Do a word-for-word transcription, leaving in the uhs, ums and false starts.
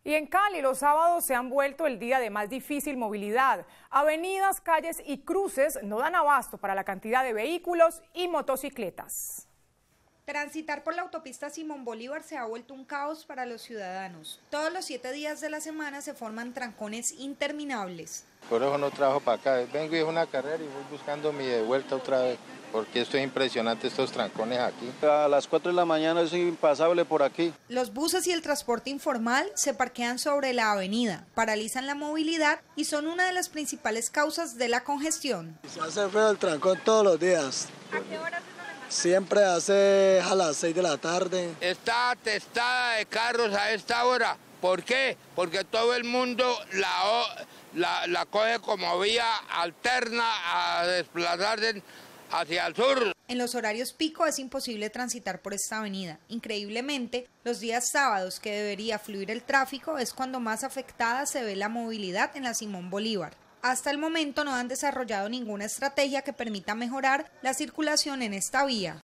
Y en Cali, los sábados se han vuelto el día de más difícil movilidad. Avenidas, calles y cruces no dan abasto para la cantidad de vehículos y motocicletas. Transitar por la autopista Simón Bolívar se ha vuelto un caos para los ciudadanos. Todos los siete días de la semana se forman trancones interminables. Por eso no trabajo para acá. Vengo y es una carrera y voy buscando mi de vuelta otra vez, porque esto es impresionante, estos trancones aquí. A las cuatro de la mañana es impasable por aquí. Los buses y el transporte informal se parquean sobre la avenida, paralizan la movilidad y son una de las principales causas de la congestión. Se hace feo el trancón todos los días. ¿A qué horas? Siempre hace a las seis de la tarde. Está atestada de carros a esta hora. ¿Por qué? Porque todo el mundo la, la, la coge como vía alterna a desplazarse hacia el sur. En los horarios pico es imposible transitar por esta avenida. Increíblemente, los días sábados que debería fluir el tráfico es cuando más afectada se ve la movilidad en la Simón Bolívar. Hasta el momento no han desarrollado ninguna estrategia que permita mejorar la circulación en esta vía.